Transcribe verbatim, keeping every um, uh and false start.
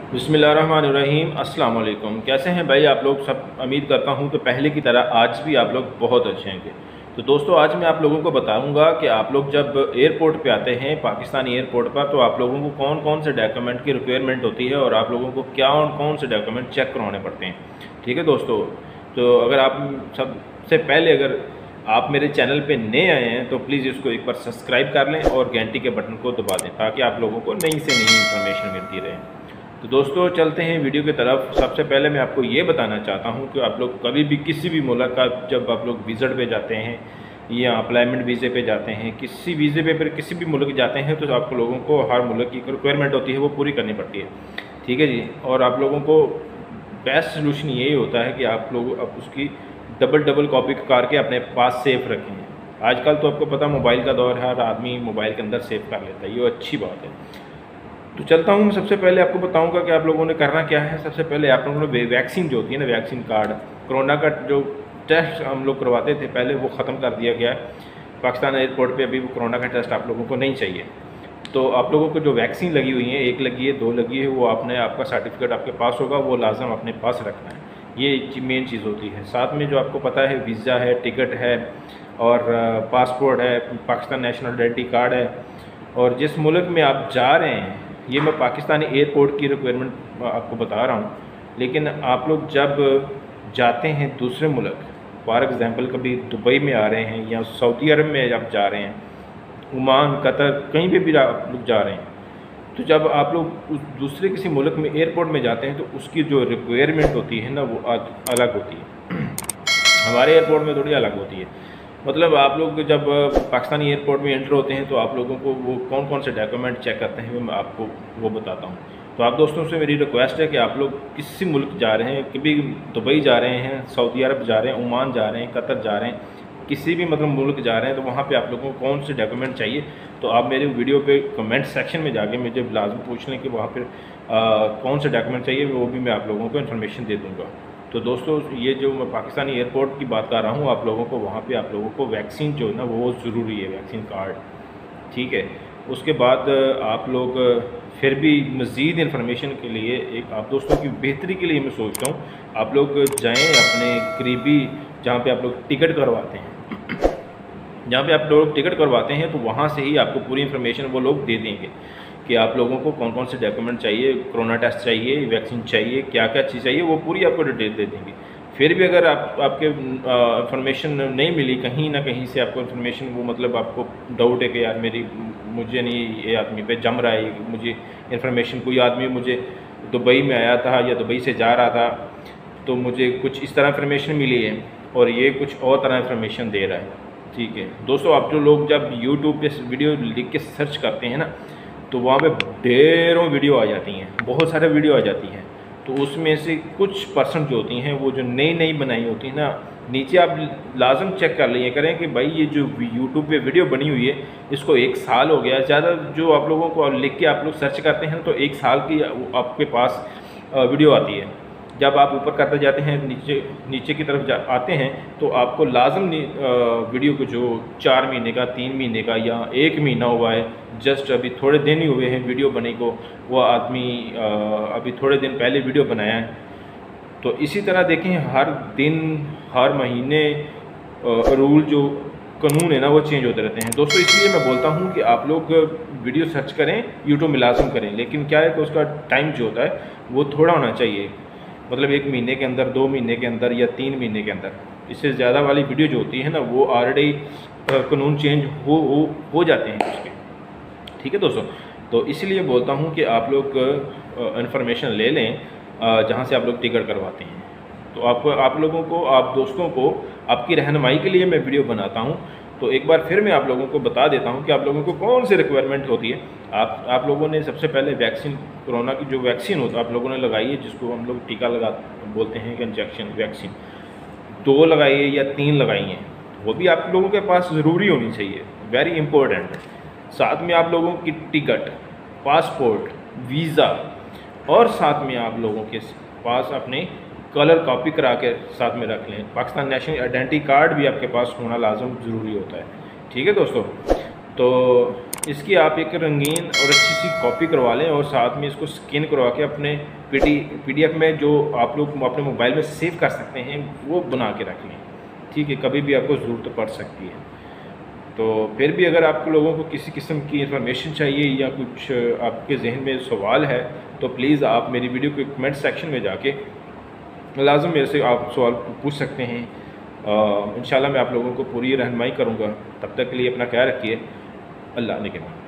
बिस्मिल्लाहिर्रहमानिर्रहीम। अस्सलाम वालेकुम। कैसे हैं भाई आप लोग सब? उम्मीद करता हूं कि पहले की तरह आज भी आप लोग बहुत अच्छे होंगे। तो दोस्तों, आज मैं आप लोगों को बताऊंगा कि आप लोग जब एयरपोर्ट पे आते हैं पाकिस्तानी एयरपोर्ट पर, तो आप लोगों को कौन कौन से डॉक्यूमेंट की रिक्वायरमेंट होती है और आप लोगों को क्या और कौन से डॉक्यूमेंट चेक करवाने पड़ते हैं। ठीक है दोस्तों, तो अगर आप सबसे पहले अगर आप मेरे चैनल पे नए आए हैं तो प्लीज़ इसको एक बार सब्सक्राइब कर लें और घंटी के बटन को दबा दें ताकि आप लोगों को नई से नई इन्फॉर्मेशन मिलती रहे। तो दोस्तों, चलते हैं वीडियो की तरफ। सबसे पहले मैं आपको ये बताना चाहता हूँ कि आप लोग कभी भी किसी भी मुल्क का जब आप लोग विज़िट पे जाते हैं या अप्लाइमेंट वीज़े पे जाते हैं, किसी वीज़े पे पर किसी भी मुल्क जाते हैं, तो आप लोगों को हर मुल्क की रिक्वायरमेंट होती है वो पूरी करनी पड़ती है। ठीक है जी। और आप लोगों को बेस्ट सोल्यूशन यही होता है कि आप लोग अब उसकी डबल डबल कॉपी करके अपने पास सेफ रखें। आजकल तो आपको पता मोबाइल का दौर है, हर आदमी मोबाइल के अंदर सेव कर लेता है, ये अच्छी बात है। तो चलता हूँ, सबसे पहले आपको बताऊंगा कि आप लोगों ने करना क्या है। सबसे पहले आप लोगों ने वैक्सीन जो होती है ना, वैक्सीन कार्ड, कोरोना का जो टेस्ट हम लोग करवाते थे पहले वो ख़त्म कर दिया गया है पाकिस्तान एयरपोर्ट पे। अभी वो कोरोना का टेस्ट आप लोगों को नहीं चाहिए। तो आप लोगों को जो वैक्सीन लगी हुई है, एक लगी है, दो लगी है, वो आपने आपका सर्टिफिकेट आपके पास होगा, वो लाजम अपने पास रखना है। ये मेन चीज़ होती है। साथ में जो आपको पता है वीज़ा है, टिकट है और पासपोर्ट है, पाकिस्तान नेशनल आइडेंटिटी कार्ड है। और जिस मुल्क में आप जा रहे हैं, ये मैं पाकिस्तानी एयरपोर्ट की रिक्वायरमेंट आपको बता रहा हूँ, लेकिन आप लोग जब जाते हैं दूसरे मुल्क, फॉर एग्ज़ाम्पल कभी दुबई में आ रहे हैं या सऊदी अरब में जब जा रहे हैं, ओमान, कतर, कहीं पे भी आप लोग जा रहे हैं, तो जब आप लोग उस दूसरे किसी मुल्क में एयरपोर्ट में जाते हैं तो उसकी जो रिक्वायरमेंट होती है ना वो अलग होती है। हमारे एयरपोर्ट में थोड़ी अलग होती है। मतलब आप लोग जब पाकिस्तानी एयरपोर्ट में एंटर होते हैं तो आप लोगों को वो कौन कौन से डॉक्यूमेंट चेक करते हैं वो मैं आपको वो बताता हूँ। तो आप दोस्तों से मेरी रिक्वेस्ट है कि आप लोग किसी मुल्क जा रहे हैं, कभी दुबई जा रहे हैं, सऊदी अरब जा रहे हैं, ओमान जा रहे हैं, कतर जा रहे हैं, किसी भी मतलब मुल्क जा रहे हैं, तो वहाँ पे आप लोगों को कौन से डॉक्यूमेंट चाहिए, तो आप मेरे वीडियो पे कमेंट सेक्शन में जाके मुझे लाजम पूछ लें कि वहाँ पर कौन से डॉक्यूमेंट चाहिए, वो भी मैं आप लोगों को इन्फॉर्मेशन दे दूँगा। तो दोस्तों, ये जो मैं पाकिस्तानी एयरपोर्ट की बात कर रहा हूँ, आप लोगों को वहाँ पे आप लोगों को वैक्सीन जो है ना वो ज़रूरी है, वैक्सीन कार्ड। ठीक है। उसके बाद आप लोग फिर भी मज़ीद इन्फॉर्मेशन के लिए, एक आप दोस्तों की बेहतरी के लिए मैं सोचता हूँ आप लोग जाएँ अपने करीबी जहाँ पे आप लोग टिकट करवाते हैं, जहाँ पे आप लोग टिकट करवाते हैं, तो वहाँ से ही आपको पूरी इन्फॉर्मेशन वो लोग दे देंगे कि आप लोगों को कौन कौन से डॉक्यूमेंट चाहिए, कोरोना टेस्ट चाहिए, वैक्सीन चाहिए, क्या क्या चीज़ चाहिए, वो पूरी आपको डिटेल दे देंगे। फिर भी अगर आप आपके इन्फॉर्मेशन नहीं मिली कहीं ना कहीं से, आपको इन्फॉर्मेशन वो मतलब आपको डाउट है कि यार मेरी मुझे नहीं, ये आदमी पे जम रहा है, मुझे इन्फॉर्मेशन, कोई आदमी मुझे दुबई में आया था या दुबई से जा रहा था तो मुझे कुछ इस तरह इन्फॉर्मेशन मिली है और ये कुछ और तरह इन्फॉर्मेशन दे रहा है। ठीक है दोस्तों, आप जो लोग जब यूट्यूब पे वीडियो लिख के सर्च करते हैं ना, तो वहाँ पे ढेरों वीडियो आ जाती हैं, बहुत सारे वीडियो आ जाती हैं। तो उसमें से कुछ परसेंट जो होती हैं वो जो नई नई बनाई होती हैं ना, नीचे आप लाजम चेक कर लिया करें कि भाई ये जो यूट्यूब पे वीडियो बनी हुई है इसको एक साल हो गया। ज़्यादा जो आप लोगों को लिख के आप लोग सर्च करते हैं तो एक साल की आपके पास वीडियो आती है। जब आप ऊपर करते जाते हैं, नीचे नीचे की तरफ जा आते हैं, तो आपको लाजम वीडियो को जो चार महीने का, तीन महीने का या एक महीना हुआ है, जस्ट अभी थोड़े दिन ही हुए हैं वीडियो बने को, वो आदमी अभी थोड़े दिन पहले वीडियो बनाया है। तो इसी तरह देखें, हर दिन हर महीने रूल जो कानून है ना वो चेंज होते रहते हैं दोस्तों। इसलिए मैं बोलता हूँ कि आप लोग वीडियो सर्च करें, यूट्यूब में लाजम करें, लेकिन क्या है कि उसका टाइम जो होता है वो थोड़ा होना चाहिए, मतलब एक महीने के अंदर, दो महीने के अंदर या तीन महीने के अंदर। इससे ज़्यादा वाली वीडियो जो होती है ना वो ऑलरेडी कानून चेंज हो हो हो जाते हैं उसके। ठीक है दोस्तों, तो इसलिए बोलता हूँ कि आप लोग इन्फॉर्मेशन ले लें जहाँ से आप लोग टिकट करवाते हैं। तो आपको, आप लोगों को, आप दोस्तों को आपकी रहनुमाई के लिए मैं वीडियो बनाता हूँ। तो एक बार फिर मैं आप लोगों को बता देता हूँ कि आप लोगों को कौन सी रिक्वायरमेंट होती है। आप आप लोगों ने सबसे पहले वैक्सीन, कोरोना की जो वैक्सीन होता है आप लोगों ने लगाई है, जिसको हम लोग टीका लगा बोलते हैं कि इंजेक्शन वैक्सीन, दो लगाई है या तीन लगाई हैं, वो भी आप लोगों के पास ज़रूरी होनी चाहिए, वेरी इंपॉर्टेंट। साथ में आप लोगों की टिकट, पासपोर्ट, वीज़ा, और साथ में आप लोगों के पास अपने कलर कॉपी करा के साथ में रख लें। पाकिस्तान नेशनल आइडेंटिटी कार्ड भी आपके पास होना लाजम ज़रूरी होता है। ठीक है दोस्तों, तो इसकी आप एक रंगीन और अच्छी सी कॉपी करवा लें और साथ में इसको स्कैन करवा के अपने पी पीडीएफ में जो आप लोग अपने मोबाइल में सेव कर सकते हैं वो बना के रख लें। ठीक है, कभी भी आपको ज़रूरत पड़ सकती है। तो फिर भी अगर आप लोगों को किसी किस्म की इंफॉर्मेशन चाहिए या कुछ आपके जहन में सवाल है तो प्लीज़ आप मेरी वीडियो के कमेंट सेक्शन में जाके लाजम मेरे से आप सवाल पूछ सकते हैं। इंशाल्लाह मैं आप लोगों को पूरी रहनुमाई करूँगा। तब तक के लिए अपना ख्याल रखिए। अल्लाह ने के बाद।